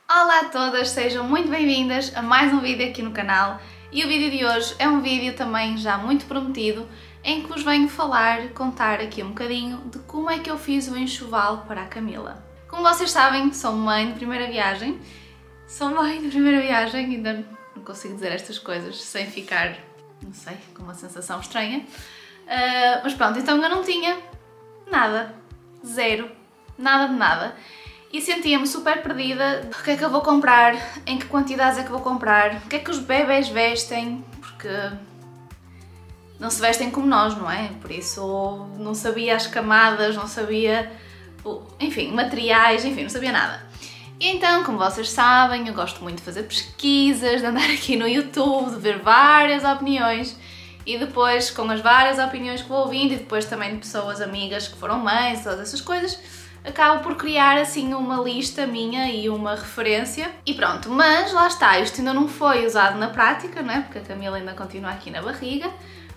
Olá a todas, sejam muito bem-vindas a mais um vídeo aqui no canal e o vídeo de hoje é um vídeo também já muito prometido em que vos venho contar aqui um bocadinho de como é que eu fiz o enxoval para a Camila. Como vocês sabem, sou mãe de primeira viagem, ainda não consigo dizer estas coisas sem ficar, não sei, com uma sensação estranha, mas pronto, então eu não tinha nada, zero, nada de nada. E sentia-me super perdida, o que é que eu vou comprar, em que quantidades é que vou comprar, o que é que os bebés vestem, porque não se vestem como nós, não é? Por isso não sabia as camadas, não sabia, enfim, materiais, enfim, não sabia nada. E então, como vocês sabem, eu gosto muito de fazer pesquisas, de andar aqui no YouTube, de ver várias opiniões e depois, com as várias opiniões que vou ouvindo e depois também de pessoas amigas que foram mães, todas essas coisas, acabo por criar assim uma lista minha e uma referência e pronto, mas lá está, isto ainda não foi usado na prática, não é? Porque a Camila ainda continua aqui na barriga,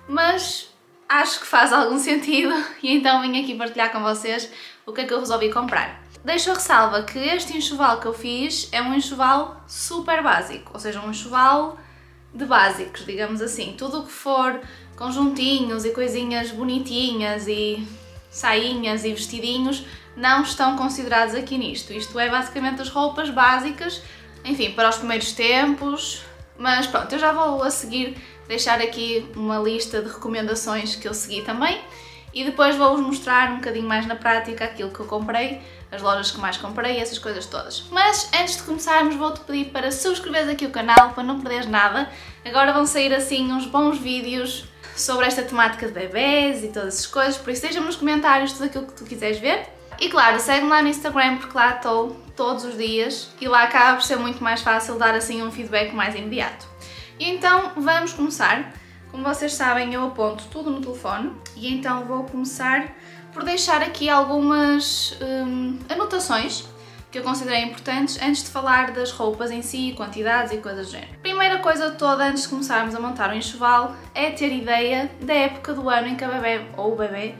mas acho que faz algum sentido e então vim aqui partilhar com vocês o que é que eu resolvi comprar. Deixo a ressalva que este enxoval que eu fiz é um enxoval super básico, ou seja, um enxoval de básicos, digamos assim, tudo o que for conjuntinhos e coisinhas bonitinhas e sainhas e vestidinhos não estão considerados aqui nisto. Isto é basicamente as roupas básicas, enfim, para os primeiros tempos, mas pronto, eu já vou a seguir deixar aqui uma lista de recomendações que eu segui também e depois vou-vos mostrar um bocadinho mais na prática aquilo que eu comprei, as lojas que mais comprei, essas coisas todas. Mas antes de começarmos vou-te pedir para subscreveres aqui o canal para não perderes nada. Agora vão sair assim uns bons vídeos sobre esta temática de bebés e todas essas coisas, por isso deixa-me nos comentários tudo aquilo que tu quiseres ver. E claro, segue-me lá no Instagram porque lá estou todos os dias e lá acaba por ser muito mais fácil dar assim um feedback mais imediato. E então vamos começar. Como vocês sabem, eu aponto tudo no telefone e então vou começar por deixar aqui algumas anotações que eu considerei importantes antes de falar das roupas em si, quantidades e coisas do género. Primeira coisa toda antes de começarmos a montar o enxoval é ter ideia da época do ano em que a bebé, ou o bebé,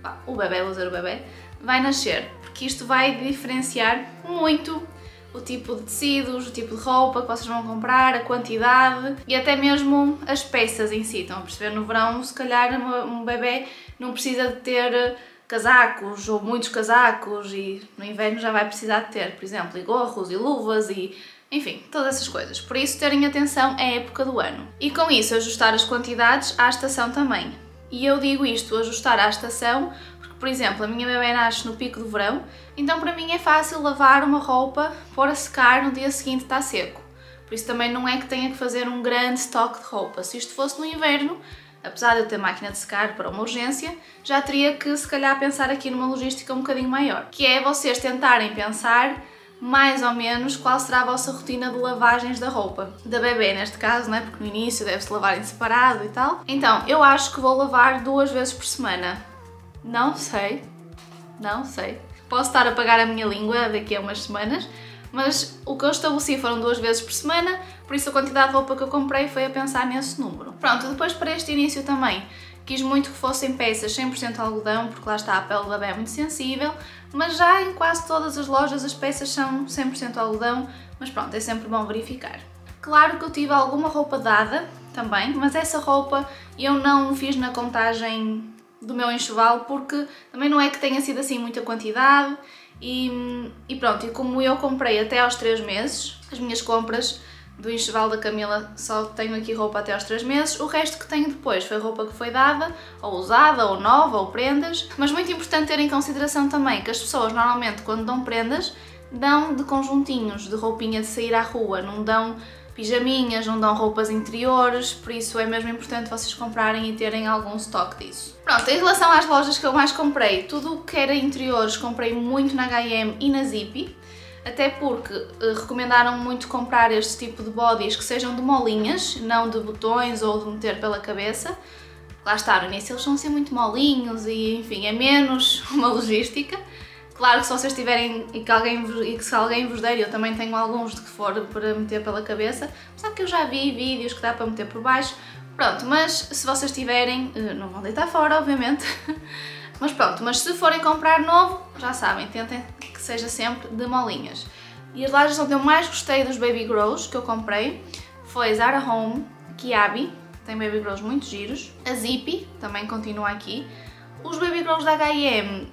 vou dizer o bebé, vai nascer, porque isto vai diferenciar muito o tipo de tecidos, o tipo de roupa que vocês vão comprar, a quantidade e até mesmo as peças em si. Estão a perceber? No verão, se calhar um bebé não precisa de ter casacos ou muitos casacos e no inverno já vai precisar de ter, por exemplo, e gorros e luvas e enfim, todas essas coisas. Por isso terem atenção à época do ano. E com isso ajustar as quantidades à estação também. E eu digo isto, ajustar à estação, porque por exemplo, a minha bebé nasce no pico do verão, então para mim é fácil lavar uma roupa, pôr a secar, no dia seguinte está seco. Por isso também não é que tenha que fazer um grande estoque de roupa. Se isto fosse no inverno, apesar de eu ter máquina de secar para uma urgência, já teria que se calhar pensar aqui numa logística um bocadinho maior. Que é vocês tentarem pensar mais ou menos qual será a vossa rotina de lavagens da roupa. Da bebê neste caso, não é? Porque no início deve-se lavar em separado e tal. Então, eu acho que vou lavar 2 vezes por semana. Não sei. Posso estar a pagar a minha língua daqui a umas semanas, mas o que eu estabeleci foram 2 vezes por semana, por isso a quantidade de roupa que eu comprei foi a pensar nesse número. Pronto, depois para este início também quis muito que fossem peças 100% algodão, porque lá está, a pele do bebé é muito sensível, mas já em quase todas as lojas as peças são 100% algodão, mas pronto, é sempre bom verificar. Claro que eu tive alguma roupa dada também, mas essa roupa eu não fiz na contagem do meu enxoval porque também não é que tenha sido assim muita quantidade e pronto, e como eu comprei até aos 3 meses, as minhas compras do enxoval da Camila só tenho aqui roupa até aos 3 meses, o resto que tenho depois foi roupa que foi dada, ou usada, ou nova, ou prendas, mas muito importante ter em consideração também que as pessoas normalmente quando dão prendas, dão de conjuntinhos, de roupinha de sair à rua, não dão pijaminhas, não dão roupas interiores, por isso é mesmo importante vocês comprarem e terem algum estoque disso. Pronto, em relação às lojas que eu mais comprei, tudo o que era interiores comprei muito na H&M e na Zippy, até porque recomendaram muito comprar este tipo de bodies que sejam de molinhas, não de botões ou de meter pela cabeça. Lá está, no início eles vão ser muito molinhos e enfim, é menos uma logística. Claro que se vocês tiverem e que se alguém vos der, eu também tenho alguns de que for para meter pela cabeça, apesar que eu já vi vídeos que dá para meter por baixo, pronto, mas se vocês tiverem, não vão deitar fora, obviamente, mas pronto, mas se forem comprar novo, já sabem, tentem que seja sempre de molinhas. E as lojas onde eu mais gostei dos Baby Grows que eu comprei foi Zara Home, Kiabi, tem Baby Grows muito giros, a Zippy, também continua aqui. Os Baby Grows da H&M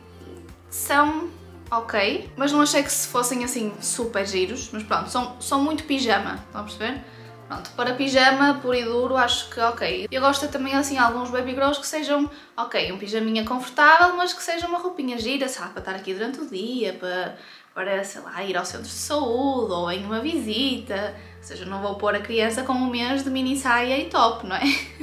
são ok, mas não achei que se fossem assim super giros, mas pronto, são muito pijama, estão a perceber? Pronto, para pijama puro e duro acho que ok. Eu gosto também assim alguns Baby Grows que sejam ok, um pijaminha confortável, mas que seja uma roupinha gira, sabe, para estar aqui durante o dia, para sei lá, ir ao centro de saúde ou em uma visita, ou seja, não vou pôr a criança com um mês de mini saia e top, não é?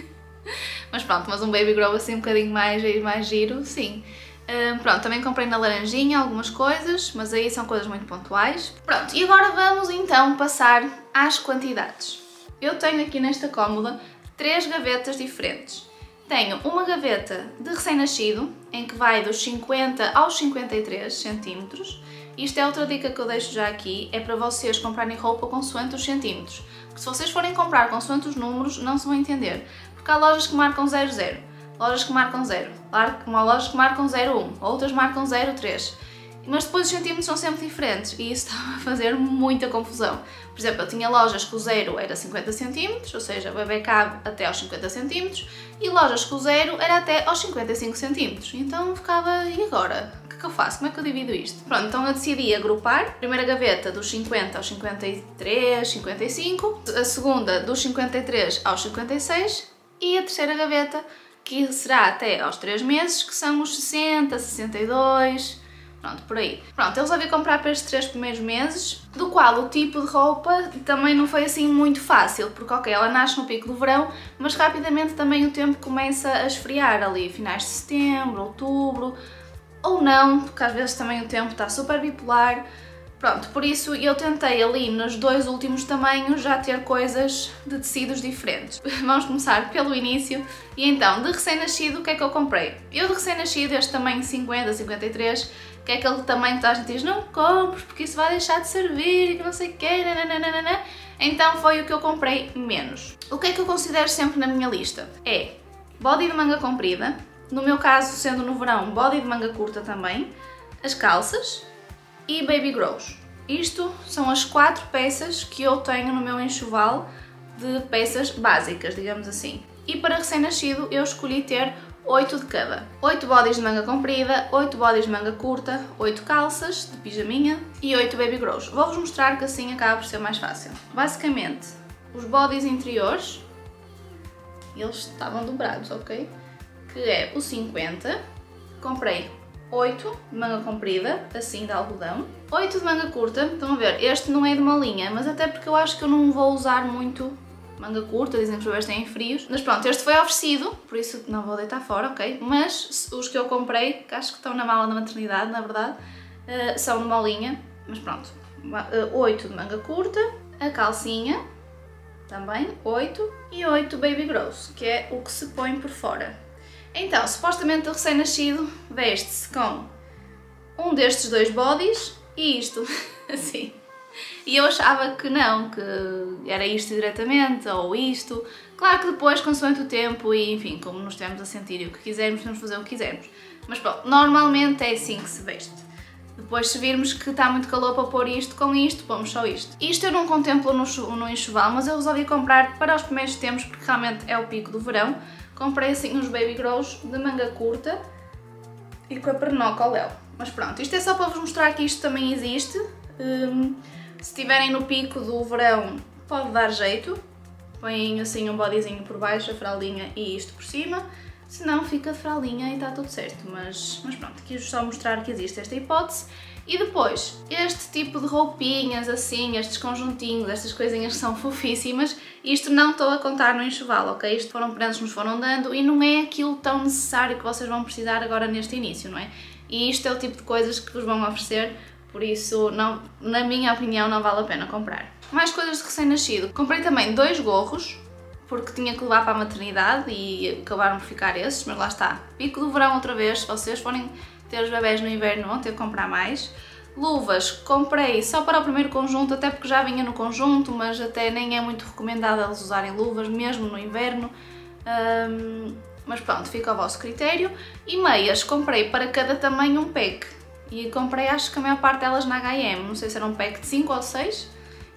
Mas pronto, mas um Baby Grow assim um bocadinho mais giro, sim. Pronto, também comprei na Laranjinha algumas coisas, mas aí são coisas muito pontuais. Pronto, e agora vamos então passar às quantidades. Eu tenho aqui nesta cômoda 3 gavetas diferentes. Tenho uma gaveta de recém-nascido, em que vai dos 50 aos 53 centímetros. Isto é outra dica que eu deixo já aqui, é para vocês comprarem roupa consoante os centímetros. Porque se vocês forem comprar consoante os números, não se vão entender. Porque há lojas que marcam 00, lojas que marcam 0, lojas que marcam 01, outras marcam 03. Mas depois os centímetros são sempre diferentes e isso estava a fazer muita confusão. Por exemplo, eu tinha lojas que o 0 era 50 centímetros, ou seja, o bebê cabe até aos 50 centímetros, e lojas que o 0 era até aos 55 centímetros. Então ficava, e agora? O que é que eu faço? Como é que eu divido isto? Pronto, então eu decidi agrupar. A primeira gaveta dos 50 aos 53, 55, a segunda dos 53 aos 56 e a terceira gaveta que será até aos 3 meses, que são os 60, 62, pronto, por aí. Pronto, eu resolvi comprar para estes 3 primeiros meses, do qual o tipo de roupa também não foi assim muito fácil, porque ok, ela nasce no pico do verão, mas rapidamente também o tempo começa a esfriar ali, finais de setembro, outubro, ou não, porque às vezes também o tempo está super bipolar. Pronto, por isso eu tentei ali nos 2 últimos tamanhos já ter coisas de tecidos diferentes. Vamos começar pelo início. E então, de recém-nascido, o que é que eu comprei? Eu de recém-nascido, este tamanho 50, 53, que é aquele tamanho que toda a gente diz não compres porque isso vai deixar de servir e que não sei o quê, nananana. Então foi o que eu comprei menos. O que é que eu considero sempre na minha lista? É body de manga comprida, no meu caso, sendo no verão, body de manga curta também, as calças e Baby Grows. Isto são as 4 peças que eu tenho no meu enxoval de peças básicas, digamos assim. E para recém-nascido eu escolhi ter 8 de cada. 8 bodies de manga comprida, 8 bodies de manga curta, 8 calças de pijaminha e 8 Baby Grows. Vou-vos mostrar que assim acaba por ser mais fácil. Basicamente, os bodies interiores, eles estavam dobrados, ok? Que é o 50, comprei 8 de manga comprida, assim de algodão, 8 de manga curta, estão a ver, este não é de uma linha, mas até porque eu acho que eu não vou usar muito manga curta, dizem que os bebês têm frios, mas pronto, este foi oferecido, por isso não vou deitar fora, ok? Mas os que eu comprei, que acho que estão na mala da maternidade, na verdade, são de uma linha, mas pronto, 8 de manga curta, a calcinha, também 8 e 8 Baby Grows, que é o que se põe por fora. Então, supostamente o recém-nascido veste-se com um destes 2 bodies e isto, assim. E eu achava que não, que era isto diretamente, ou isto. Claro que depois, consoante o tempo e, enfim, como nos estivermos a sentir e o que quisermos, podemos fazer o que quisermos. Mas pronto, normalmente é assim que se veste. Depois, se virmos que está muito calor para pôr isto com isto, pomos só isto. Isto eu não contemplo no enxoval, mas eu resolvi comprar para os primeiros tempos, porque realmente é o pico do verão. Comprei assim uns Baby Grows de manga curta e com a pernoca ao léu. Mas pronto, isto é só para vos mostrar que isto também existe. Se estiverem no pico do verão, pode dar jeito. Põem assim um bodyzinho por baixo, a fraldinha e isto por cima. Se não, fica de fraldinha e está tudo certo. Mas pronto, quis só mostrar que existe esta hipótese. E depois, este tipo de roupinhas assim, estes conjuntinhos, estas coisinhas que são fofíssimas, isto não estou a contar no enxoval, ok? Isto foram prendas que nos foram dando e não é aquilo tão necessário que vocês vão precisar agora neste início, não é? E isto é o tipo de coisas que vos vão oferecer, por isso, não, na minha opinião, não vale a pena comprar. Mais coisas de recém-nascido. Comprei também 2 gorros, porque tinha que levar para a maternidade e acabaram por ficar esses, mas lá está. Pico do verão outra vez, se vocês forem ter os bebés no inverno vão ter que comprar mais. Luvas, comprei só para o primeiro conjunto, até porque já vinha no conjunto, mas até nem é muito recomendado eles usarem luvas, mesmo no inverno. Mas pronto, fica ao vosso critério. E meias, comprei para cada tamanho um pack. E comprei, acho que a maior parte delas na H&M, não sei se era um pack de 5 ou 6.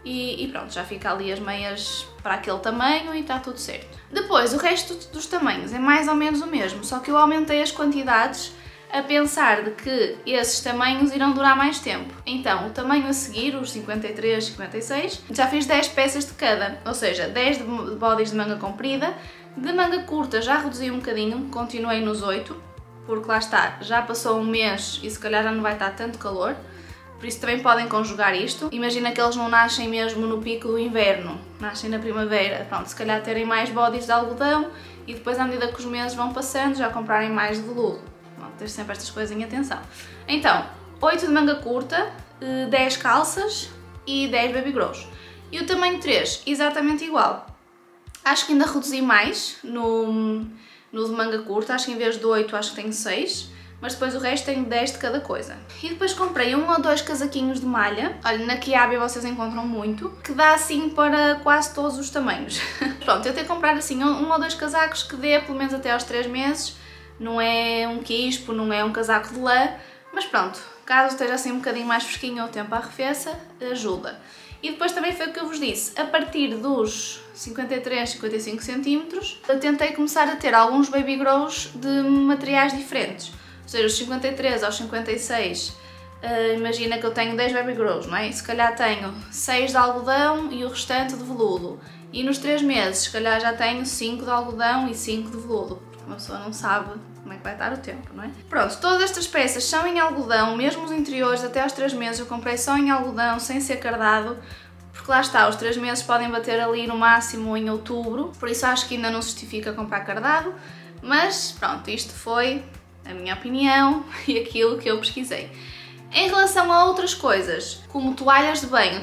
E pronto, já fica ali as meias para aquele tamanho e está tudo certo. Depois, o resto dos tamanhos é mais ou menos o mesmo, só que eu aumentei as quantidades a pensar de que esses tamanhos irão durar mais tempo. Então, o tamanho a seguir, os 53, 56, já fiz 10 peças de cada, ou seja, 10 de bodies de manga comprida. De manga curta já reduzi um bocadinho, continuei nos 8, porque lá está, já passou um mês e se calhar já não vai estar tanto calor. Por isso também podem conjugar isto. Imagina que eles não nascem mesmo no pico do inverno, nascem na primavera. Pronto, se calhar terem mais bodies de algodão e depois à medida que os meses vão passando já comprarem mais de veludo. Pronto, ter sempre estas coisas em atenção. Então, 8 de manga curta, 10 calças e 10 baby grows. E o tamanho 3, exatamente igual. Acho que ainda reduzi mais no de manga curta, acho que em vez de 8 acho que tenho 6. Mas depois o resto tem 10 de cada coisa. E depois comprei 1 ou 2 casaquinhos de malha, olha, na Kiabi vocês encontram muito, que dá assim para quase todos os tamanhos. Pronto, eu tenho que comprar assim 1 ou 2 casacos que dê pelo menos até aos 3 meses, não é um quispo, não é um casaco de lã, mas pronto, caso esteja assim um bocadinho mais fresquinho ou o tempo arrefeça, ajuda. E depois também foi o que eu vos disse, a partir dos 53, 55 centímetros, eu tentei começar a ter alguns baby grows de materiais diferentes. Ou seja, os 53 aos 56, imagina que eu tenho 10 baby grows, não é? Se calhar tenho 6 de algodão e o restante de veludo. E nos 3 meses, se calhar já tenho 5 de algodão e 5 de veludo. Porque uma pessoa não sabe como é que vai estar o tempo, não é? Pronto, todas estas peças são em algodão, mesmo os interiores, até aos 3 meses eu comprei só em algodão, sem ser cardado. Porque lá está, os 3 meses podem bater ali no máximo em outubro, por isso acho que ainda não se justifica comprar cardado. Mas pronto, isto foi a minha opinião e aquilo que eu pesquisei. Em relação a outras coisas, como toalhas de banho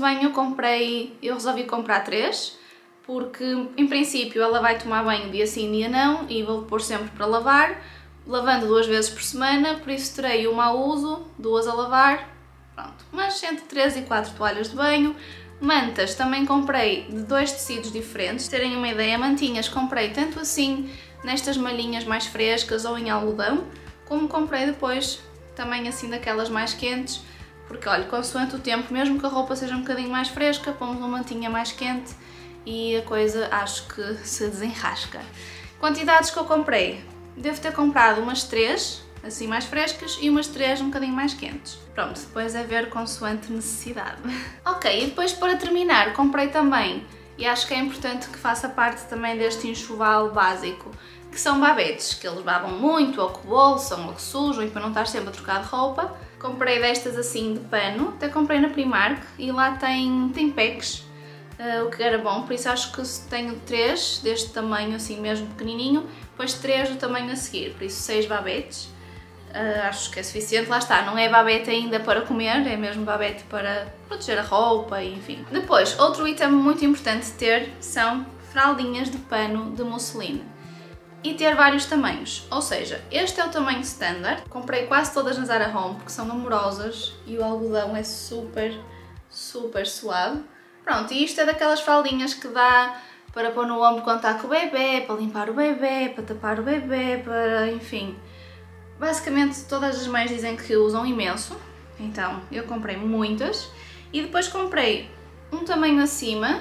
eu resolvi comprar 3, porque em princípio ela vai tomar banho dia sim, dia não, e vou pôr sempre para lavar, lavando 2 vezes por semana, por isso terei uma a uso, 2 a lavar, pronto. Mas entre 3 e 4 toalhas de banho. Mantas também comprei de 2 tecidos diferentes, terem uma ideia, mantinhas comprei tanto assim nestas malhinhas mais frescas ou em algodão, como comprei depois também assim daquelas mais quentes, porque olha, consoante o tempo, mesmo que a roupa seja um bocadinho mais fresca, pomos uma mantinha mais quente e a coisa acho que se desenrasca. Quantidades que eu comprei, devo ter comprado umas 3, assim mais frescas, e umas 3 um bocadinho mais quentes. Pronto, depois é ver consoante necessidade. Ok, e depois para terminar comprei também, e acho que é importante que faça parte também deste enxoval básico, que são babetes, que eles babam muito, ou que bolsam, ou que sujam, e para não estar sempre a trocar de roupa. Comprei destas assim de pano, até comprei na Primark, e lá tem packs, o que era bom, por isso acho que tenho 3 deste tamanho assim mesmo pequenininho, depois 3 do tamanho a seguir, por isso 6 babetes. Acho que é suficiente, lá está, não é babete ainda para comer, é mesmo babete para proteger a roupa, enfim. Depois, outro item muito importante de ter são fraldinhas de pano de musseline. E ter vários tamanhos, ou seja, este é o tamanho standard, comprei quase todas na Zara Home porque são amorosas e o algodão é super, super suave. Pronto, e isto é daquelas fraldinhas que dá para pôr no ombro quando está com o bebê, para limpar o bebê, para tapar o bebê, para, enfim. Basicamente todas as mães dizem que usam imenso, então eu comprei muitas e depois comprei um tamanho acima,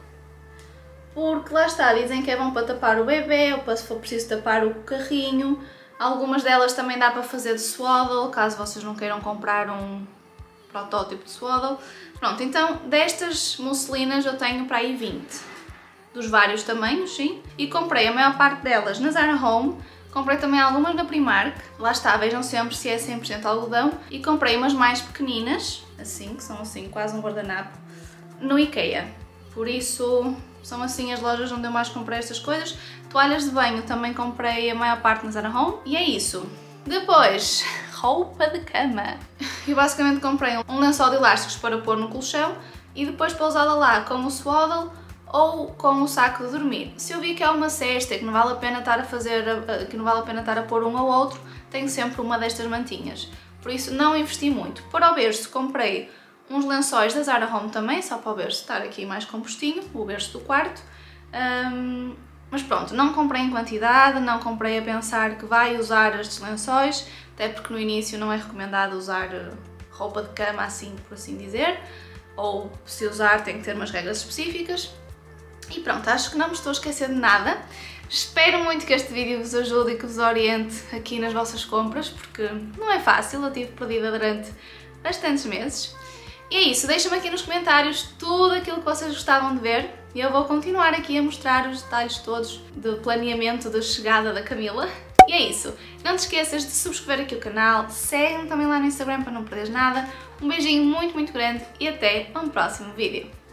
porque lá está, dizem que é bom para tapar o bebê ou para se for preciso tapar o carrinho. Algumas delas também dá para fazer de swaddle, caso vocês não queiram comprar um protótipo de swaddle. Pronto, então destas musselinas eu tenho para aí 20, dos vários tamanhos, sim, e comprei a maior parte delas na Zara Home. Comprei também algumas na Primark, lá está, vejam sempre se é 100% algodão, e comprei umas mais pequeninas, assim, que são assim quase um guardanapo, no IKEA. Por isso, são assim as lojas onde eu mais comprei estas coisas. Toalhas de banho também comprei a maior parte na Zara Home, e é isso. Depois, roupa de cama. Eu basicamente comprei um lençol de elásticos para pôr no colchão, e depois para usá-la lá com o swaddle, ou com o saco de dormir. Se eu vi que é uma cesta e que não vale a pena estar a pôr um ou outro, tenho sempre uma destas mantinhas. Por isso não investi muito. Para o berço comprei uns lençóis da Zara Home também, só para o berço estar aqui mais compostinho, o berço do quarto. Mas pronto, não comprei em quantidade, não comprei a pensar que vai usar estes lençóis, até porque no início não é recomendado usar roupa de cama assim, por assim dizer, ou se usar tem que ter umas regras específicas. E pronto, acho que não me estou a esquecer de nada. Espero muito que este vídeo vos ajude e que vos oriente aqui nas vossas compras, porque não é fácil, eu estive perdida durante bastantes meses. E é isso, deixem-me aqui nos comentários tudo aquilo que vocês gostavam de ver e eu vou continuar aqui a mostrar os detalhes todos do planeamento da chegada da Camila. E é isso, não te esqueças de subscrever aqui o canal, segue-me também lá no Instagram para não perderes nada. Um beijinho muito grande e até um próximo vídeo.